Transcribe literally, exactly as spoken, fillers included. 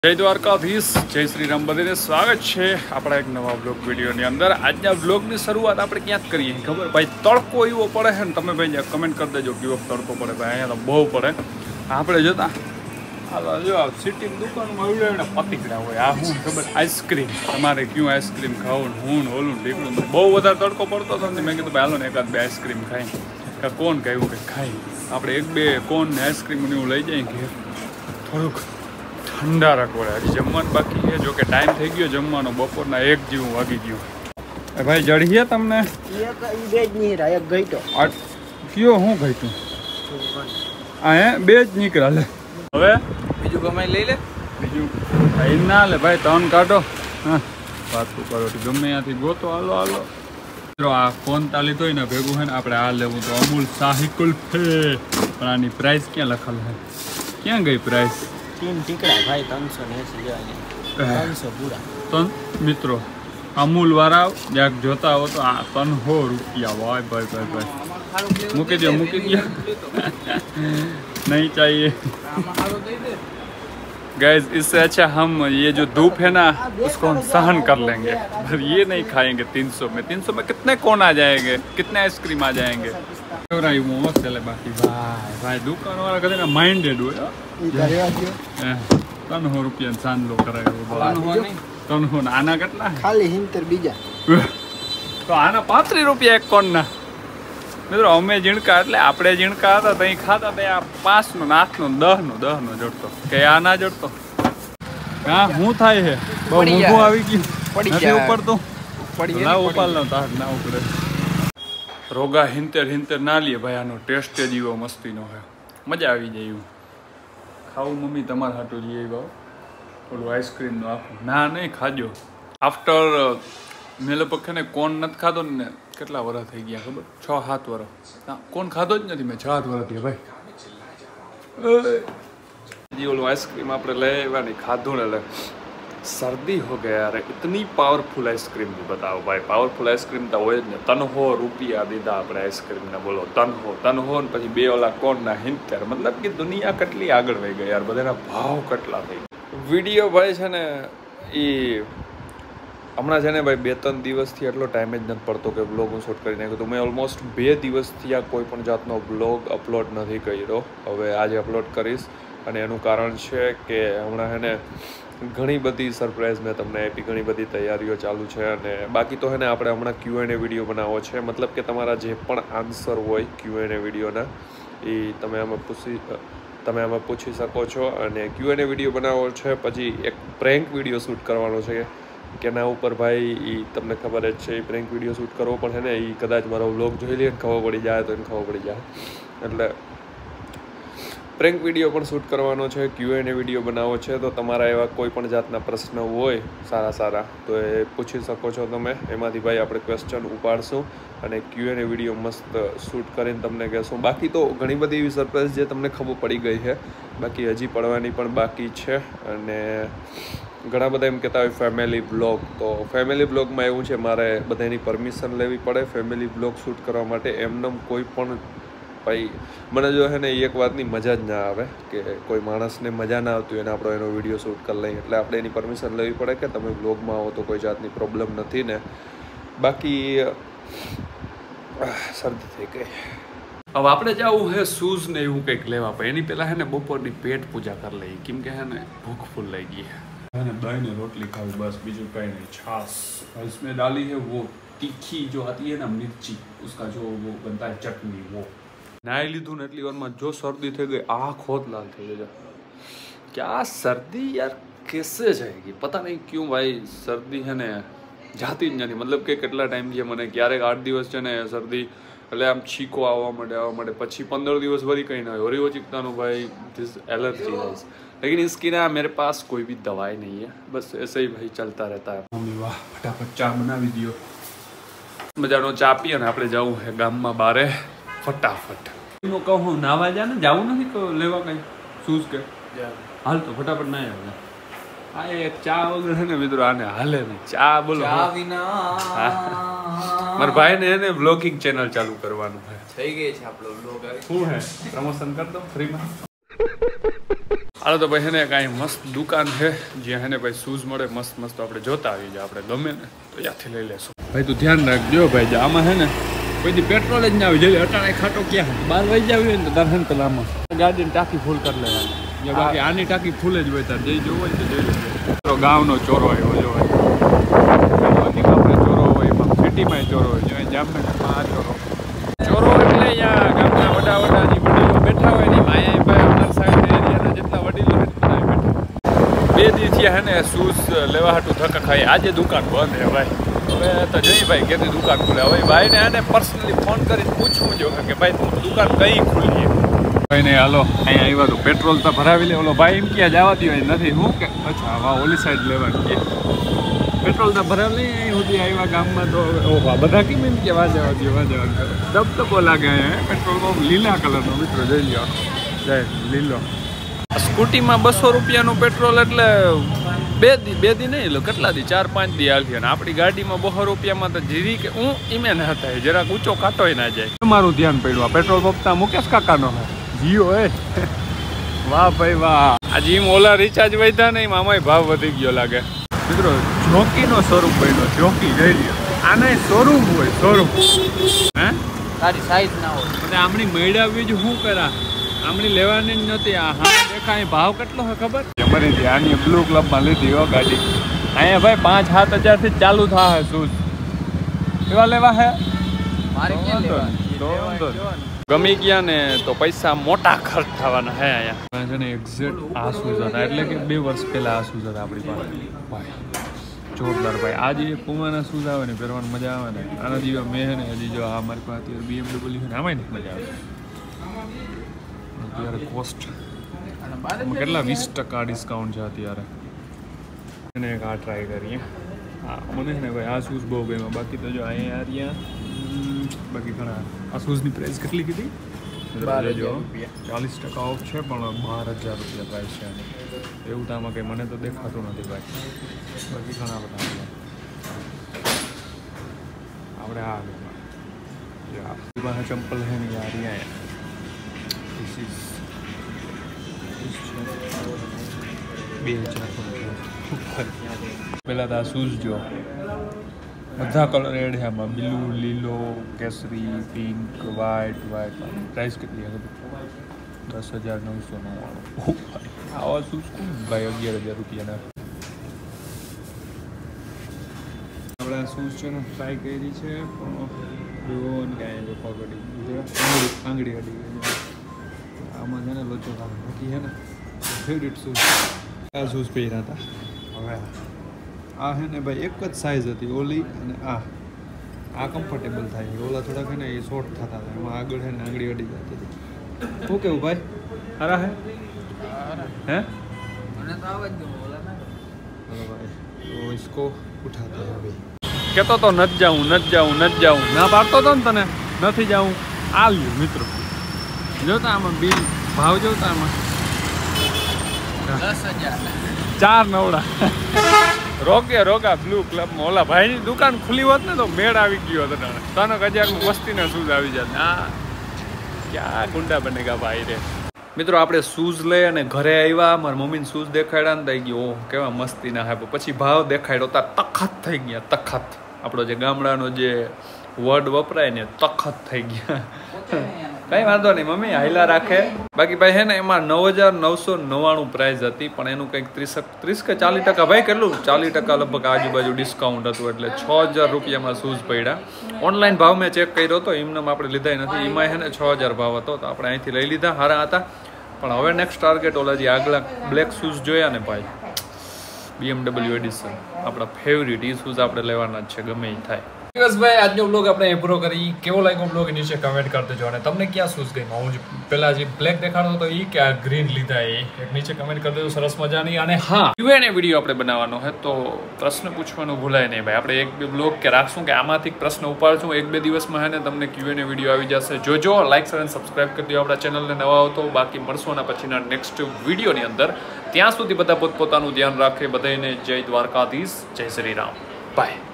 જય દ્વારકાધીશ, જય શ્રી રામ, બધાને સ્વાગત છે આપણા એક નવા બ્લોગ વિડીયોની અંદર। આજના બ્લોગની શરૂઆત આપણે ક્યાંક કરીએ ખબર ભાઈ, તડકો એવો પડે છે ને, તમે ભાઈ કમેન્ટ કરી દેજો કેવો તડકો પડે ભાઈ, અહીંયા તો બહુ પડે। આપણે જોતા આ જો સિટીની દુકાનમાં ઉડે પતીકડા હોય, આ શું ખબર આઈસ્ક્રીમ, તમારે ક્યું આઈસ્ક્રીમ ખાવું હું ઓલું ઢીકડું, બહુ વધારે તડકો પડતો હતો ને મેં કીધું ભાઈ હાલો ને એકાદ બે આઈસ્ક્રીમ ખાઈ, કોણ કહ્યું કે ખાઈ આપણે એક બે કોણ ને આઈસ્ક્રીમ ને એવું લઈ જઈએ ઘેર, થોડુંક ઠંડા રાખવા। હજી જમવાનું બાકી છે, જો કે ટાઈમ થઈ ગયો જમવાનો, બપોરના એક જેવું વાગી ગયું। ભાઈ જડીએ તમને કયો હું ઘટ્યું આ હે બે જ નીકળ્યા લે, હવે બીજું કમાઈ લઈ લે, બીજું કઈ ના લે ભાઈ, ત્રણ કાઢો હા વાત કરો ગમે ત્યાંથી ગોતો, હાલો હાલો આ ફોન તાલી તો ને ભેગું છે ને આપણે આ લેવું તો અમૂલ શાહી કુલ્ફી, પણ આની પ્રાઇસ ક્યાં લખેલ છે, ક્યાં ગઈ પ્રાઇસ? तीन ટીકડા भाई ત્રણસો ને એંસી લેવાની, ત્રણસો પૂરા। તન મિત્રો અમૂલ વાળા જ્યાંક જોતા હો તો આ ત્રણસો રૂપિયા ભાઈ ભાઈ ભાઈ ભાઈ મૂકી દો મૂકી દો नहीं चाहिए गैस, इससे अच्छा हम ये जो धूप है ना उसको हम सहन कर लेंगे, पर ये नहीं खाएंगे। तीन सौ में तीन सौ में कितने कौन आ जाएंगे, कितने आइसक्रीम आ जाएंगे? चले बाकी भाई भाई दुकान वाला कहते माइंडेड हो ત્રણસો રૂપિયા ચાંદલો કરાયો, ત્રણસો આના કેટલા ખાલી હિંતર બીજા તો આના પાંત્રીસ રૂપિયા એક કોણ ના મિત્રો। અમે ઝીણકા એટલે આપણે ઝીણકા હતા ત્યાં ખાતા ત્યાં પાંચ નો આઠ નો દસ નો દસ નો જડતો કે આ ના જડતો, હા શું થાય છે બહુ મોંઘું આવી ગયું નથી ઉપડતું, ના ઉપાડ નો તાર ના ઉપડે। રોગા હિંતેર હિંતેર ના લે ભાઈ, આનો ટેસ્ટ જ એવો મસ્તીનો છે, મજા આવી જાય એવું ખાવું। મમ્મી તમારે હાટું લઈ આવ્યો ઓલું આઈસ્ક્રીમનું આખું, ના નહીં ખાજો આફ્ટર મેં લગભગ છે ને કોણ નથી ખાધો ને કેટલા વર્ષ થઈ ગયા ખબર, છ સાત વર્ષ કોણ ખાધો જ નથી મેં, છ સાત વર્ષ થયા ભાઈ। ઓલું આઈસ્ક્રીમ આપણે લઈ આવ્યા ને ખાધું ને એટલે सर्दी हो गया अरे, इतनी पावरफुल आइसक्रीम भी बताओ भाई, पावरफुल आइसक्रीम तो હોય જ ને। ત્રણસો રૂપિયા દીધા આપણે આઈસ્ક્રીમને, બોલો ત્રણસો ત્રણસો ને પછી બે ઓલા કોણના હિંતેર, મતલબ કે દુનિયા કેટલી આગળ વહી ગઈ યાર, બધાના ભાવ કેટલા થઈ ગયા। વિડીયો ભાઈ છે ને એ હમણાં છે ને ભાઈ બે ત્રણ દિવસથી એટલો ટાઈમ જ નથી પડતો કે બ્લોગ હું શૂટ કરી નાખ્યો, તો મેં ઓલમોસ્ટ બે દિવસથી આ કોઈ પણ જાતનો બ્લોગ અપલોડ નથી કર્યો, હવે આજે અપલોડ કરીશ। અને એનું કારણ છે કે હમણાં છે ને ઘણી બધી સરપ્રાઈઝ મેં તમને આપી, ઘણી બધી તૈયારીઓ ચાલુ છે, અને બાકી તો હે ને આપણે હમણાં ક્યુ એન્ડ એ વિડીયો બનાવવો છે, મતલબ કે તમારા જે પણ આન્સર હોય ક્યુ એન્ડ એ વિડીયોના એ તમે આમાં પૂછી તમે આમાં પૂછી શકો છો, અને ક્યુ એન્ડ એ વિડીયો બનાવવો છે। પછી એક પ્રેન્ક વિડીયો શૂટ કરવાનો છે કે એના ઉપર ભાઈ એ તમને ખબર જ છે, એ પ્રેન્ક વિડીયો શૂટ કરવો પણ છે ને એ કદાચ મારો વ્લોગ જોઈ લે ખબર પડી જાય તો એને ખબર પડી જાય, એટલે પ્રેન્ક વિડીયો પણ શૂટ કરવાનો છે, ક્યુ એન્ડ એ વિડીયો બનાવવો છે। તો તમારા એવા કોઈ પણ જાતના પ્રશ્ન હોય સારા સારા તો એ પૂછી શકો છો તમે, એમાંથી ભાઈ આપણે ક્વેશ્ચન ઉપાડશું અને ક્યુ એન્ડ એ વિડીયો મસ્ત શૂટ કરીને તમને કહેશું। બાકી તો ઘણી બધી એવી સરપ્રાઈઝ જે તમને ખબર પડી ગઈ છે, બાકી હજી પડવાની પણ બાકી છે। અને ઘણા બધા એમ કહેતા હોય ફેમિલી બ્લોગ, તો ફેમિલી બ્લોગમાં એવું છે મારે બધાની પરમિશન લેવી પડે ફેમિલી બ્લોગ શૂટ કરવા માટે, એમને કોઈ પણ ભાઈ મને જો છે ને એ એક વાતની મજા જ ના આવે કે કોઈ માણસને મજા ના આવતી હોય ને આપણે એનો વિડીયો શૂટ કરી લઈએ, એટલે આપણે એની પરમિશન લેવી પડે કે તમે બ્લોગમાં આવો તો કોઈ જાતની પ્રોબ્લેમ નથી ને। બાકી શરદી થઈ ગઈ, હવે આપણે જવું છે શૂઝ ને એવું કંઈક લેવા, પણ એની પહેલાં છે ને બપોરની પેટ પૂજા કરી લઈએ, કેમ કે છે ને ભૂખ ફૂલ લઈ ગઈ है ना, दही ने रोटली खावी बस, बीजू कहीं नहीं। छाछ इसमें डाली है वो तीखी जो आती है ना मिर्ची, उसका जो वो बनता है चटनी, वो नाई લીધું ને એટલી વારમાં જો શરદી થઈ ગઈ, આંખ હોત લાલ થઈ ગઈ। क्या सर्दी यार कैसे जाएगी पता नहीं क्यों भाई, सर्दी है ने જાતી જ નથી, મતલબ કે કેટલા ટાઈમથી મને ક્યારેક આઠ દિવસ છે ને શરદી એટલે આમ છીકો આવવા માંડે આવવા માંડે પછી પંદર દિવસ વળી કંઈ ના હોય, ઓરી ઓચિકતાનું ભાઈ दिस एलर्जी है, लेकिन इसकी ना मेरे पास कोई भी दवाई नहीं है, बस ऐसे ही भाई चलता रहता है। मम्मी वाह फटाफट ચા બનાવી દો, મજાનો ચા પી અને આપણે જવું છે ગામમાં બારે ફટાફટ। એનું કહું નાવા જા ને જવું નથી તો લેવા કઈ શૂઝ કે હાલ તો ફટાફટ ના આવે, આ એક ચા વગર છે ને મિત્રો આને હાલે ને ચા, બોલો ચા વિના મારા ભાઈ ને એને બ્લોગિંગ ચેનલ ચાલુ કરવાનું છે, થઈ ગઈ છે આપણો બ્લોગ, શું હે પ્રમોશન કર દો ફ્રીમાં। હાલો તો ભાઈ એને કાંઈ મસ્ત દુકાન છે જ્યાં એને ભાઈ શૂઝ મળે મસ્ત મસ્ત આપણે જોતા આવી જાય આપણે ગમે ને તો ત્યાંથી લઈ લેશું ભાઈ તું ધ્યાન રાખજો ભાઈ આમાં છે ને કોઈ પેટ્રોલ જ ના આવી જાય અટાણે ખાટો ક્યાં બાર વાગી જાવ ને તો દર્શન કલામાં ગાડીની ટાંકી ફૂલ કરી લેવાની બાકી આની ટાંકી ફૂલ જ હોય તાર જઈ જવું હોય તો જઈ લેજો ગામનો ચોરો હોય જો બાકી આપણે ચોરો હોય પણ સિટીમાં ચોરો હોય જો જામનગરમાં આ ચોરો ચોરો એટલે અહીંયા ગામના વડા વડા જે વડીલો બેઠા હોય ને માયા ભાઈ અમારા સાઈડ એરિયાના જેટલા વડીલો હોય બધા બેઠા બે દી થયા હે ને શૂઝ લેવા હાટું ધક્કા ખાઈ આજે દુકાન બંધ હે ભાઈ હવે તો જઈ ભાઈ કેતી દુકાન ખુલે હવે ભાઈને આને પર્સનલી ફોન કરીને પૂછવું જો કે ભાઈ તું દુકાન કઈ ખુલી ભાઈ ને હાલો અહીંયા આવ્યા તો પેટ્રોલ તો ભરાવી લે ઓલો ભાઈ એમ ક્યાં જવા દો નથી હું કે અચ્છા વાહ ઓલી સાઈડ લેવાનું કે પેટ્રોલ તો ભરાવી લઈ અહીં સુધી આવ્યા ગામમાં તો ઓહો બધા કેમ એમ કે વા જવા દો વા જવા કરો દબદબો લાગે અહીંયા પેટ્રોલ પંપ લીલા કલરનો મિત્રો જોઈ લ્યો જાય લીલો સ્કૂટીમાં બસો રૂપિયાનું પેટ્રોલ એટલે બે દી બે દી નહીં એટલે કેટલા દી ચાર પાંચ દી હાલતી અને આપણી ગાડીમાં બસો રૂપિયામાં તો જીરી કે હું ઈમે ના હતા જરાક ઊંચો કાંટોય ના જાય મારું ધ્યાન પડ્યું આ પેટ્રોલ પંપ તા મુકેશ કાકાનો હે જીઓ હે વાહ ભાઈ વાહ આ જીમ ઓલા રિચાર્જ વધ્યા નહીં આમાંય ભાવ વધી ગયો લાગે મિત્રો જોકીનો શોરૂમ પડ્યો જોકી જઈ લ્યો આને શોરૂમ હોય શોરૂમ હે તારી સાઈઝ ના હોય અને આમની મેળાવી જ શું કરા આમની લેવાની જ નહોતી આ હા દેખાય ભાવ કેટલો હોય ખબર અમારી ધ્યાનની બ્લુ ક્લબમાં લીધી હો ગાડી અહીંયા ભાઈ પાંચ સાત હજારથી ચાલુ થાય શૂઝ કેવા લેવા હે મારે ક્યાં લેવા ગમી ગયા ને તો પૈસા મોટા ખર્ચ થવાના હે અહીંયા છે ને એક્ઝેક્ટ આ શૂઝ હતા એટલે કે બે વર્ષ પહેલા આ શૂઝ હતા આપણી પાસે ભાઈ જોરદાર ભાઈ આ જે પુમાના શૂઝ આવે ને પહેરવાની મજા આવે ને આના જેવા મેં હે ને હજી જો આ મારી પાસે અત્યારે બીએમડબલ્યુ છે ને આમાં ને મજા આવે અત્યારે કોસ્ટ કેટલા વીસ ટકા ડિસ્કાઉન્ટ છે અત્યારે એને એક આ ટ્રાય કરીએ હા મને ને ભાઈ આ શૂઝ બહુ ગમ્યા બાકી તો જો અહીંયા રહ્યા બાકી ઘણા આ શૂઝની પ્રાઇસ કેટલી કીધી જો ચાલીસ ટકા ઓફ છે પણ બાર હજાર રૂપિયા પ્રાઇસ છે આની એવું તો આમાં કંઈ મને તો દેખાતું નથી ભાઈ બાકી ઘણા બધા આપણે આ પાસે ચંપલ છે ને યાર અહીંયા બે હજાર પહેલાં તો આ શૂઝ જો બધા કલર એડ છે આમાં બ્લુ લીલો કેસરી પિંક વ્હાઇટ વ્હાઇટ પ્રાઇસ કેટલી છે દસ હજાર નવસો નવ્વાણું આવા શૂઝ કોણ ભાઈ અગિયાર હજાર રૂપિયાના આપણે આ શૂઝ છે ને ટ્રાય કરી છે પણ જોન કાંઈ જો પકડી આંગળી આંગળી અડી ગઈ આમાં છે ને લોચો કામ બાકી છે ને ફેવરેટ શૂઝ આ શૂઝ પહેર્યા હતા હવે આ છે ને ભાઈ એક જ સાઇઝ હતી ઓલી અને આ આ કમ્ફર્ટેબલ થાય ઓલા થોડાક છે ને એ શોર્ટ થતા હતા એમાં આગળ છે ને આંગળી અડી જતી હતી શું કેવું ભાઈ હરા હે હે મને તો આવે જ ઓલા ના ચલો ભાઈ તો इसको ઉઠાते हैं अभी કહેતો તો નથી જાઉં નથી જાઉં નથી જાઉં ના પાડતો હતો ને તને નથી જાઉં આવ્યું મિત્રો જોતા આમાં બિલ ભાવ જોતા આમાં દસ હજાર ચાર નવડા રોકે રોકા બ્લુ ક્લબમાં ઓલા ભાઈની દુકાન ખુલ્લી હોત ને તો મેળ આવી ગયો હતો તને તને હજારમાં વસ્તીના શૂઝ આવી જાય આ ક્યાં ગુંડા બનેગા ભાઈ રે મિત્રો આપણે શૂઝ લઈ અને ઘરે આવ્યા મારી મમ્મીને શૂઝ દેખાડ્યા ને થઈ ગયો ઓહ કેવા મસ્તીના હે પછી ભાવ દેખાડ્યો તા તખત થઈ ગયા તખત આપણો જે ગામડાનો જે વર્ડ વપરાય ને તખત થઈ ગયા કઈ વાંધો નહીં મમ્મી હાઈલા રાખે બાકી ભાઈ હે ને એમાં નવ હજાર નવસો નવ્વાણું પ્રાઇસ હતી પણ એનું કંઈક ત્રીસ ત્રીસ કે ચાલીસ ટકા ભાઈ કેટલું ચાલીસ ટકા લગભગ આજુબાજુ ડિસ્કાઉન્ટ હતું એટલે છ હજાર રૂપિયામાં શૂઝ પડ્યા ઓનલાઈન ભાવ મેં ચેક કર્યો હતો એમને આપણે લીધા નથી એમાં હે ને છ હજાર ભાવ હતો તો આપણે અહીંથી લઈ લીધા સારા હતા પણ હવે નેક્સ્ટ ટાર્ગેટ ઓલા જે આગલા બ્લેક શૂઝ જોયા ને ભાઈ બીએમડબલ્યુ એડિશન આપણા ફેવરિટ એ શૂઝ આપણે લેવાના જ છે ગમે એ થાય બસ ભાઈ આજનો બ્લોગ આપણે એ પૂરો કરી કેવો લાગ્યો બ્લોગ નીચે કમેન્ટ કરી દેજો અને તમને ક્યાં શૂઝ ગઈ હું પેલા જે બ્લેક દેખાડો હતો એ કે આ ગ્રીન લીધા એ એક નીચે કમેન્ટ કરી દેજો સરસ મજાની અને હા ક્યુએનએ વિડીયો આપણે બનાવવાનો છે તો પ્રશ્ન પૂછવાનું ભૂલાય નહીં ભાઈ આપણે એક બે બ્લોગ કે રાખશું કે આમાંથી પ્રશ્ન ઉપાડશું એક બે દિવસમાં હે ને તમને ક્યુએનએ વિડીયો આવી જશે જોજો લાઈક શેર અને સબસ્ક્રાઇબ કરી દો આપણા ચેનલને નવા આવતો બાકી મળશું અને પછીના નેક્સ્ટ વિડીયોની અંદર ત્યાં સુધી બધા પોતપોતાનું ધ્યાન રાખે બધાને જય દ્વારકાધીશ જય શ્રી રામ બાય